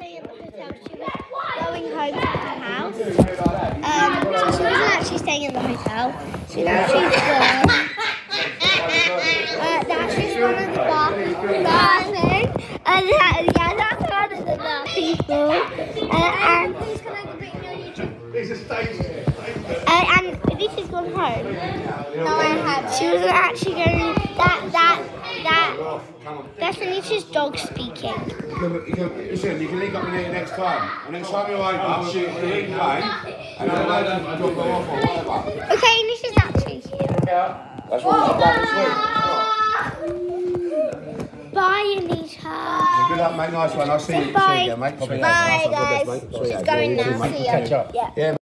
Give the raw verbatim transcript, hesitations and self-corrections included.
staying in the hotel. She was going home to her house. Um, so she wasn't actually staying in the hotel. So now she's gone. Uh, that's just one of the bathrooms. And that, yeah, that's one of the bathrooms. Uh, and please can I get it on YouTube? Uh, and this has gone home. No, I haven't. She wasn't actually going. That that that. That's Anisha's dog speaking. You can, you can, listen, you can link up with it next time. And next time you're over, I'll shoot the link play, and I'll let them drop them off or whatever. Okay, Anisha's actually here. That's what we've done this week. Bye, Anisha. Good luck, mate. Nice one. I'll see you Bye. again, mate. Bye, guys. She's going now. See you. Yeah.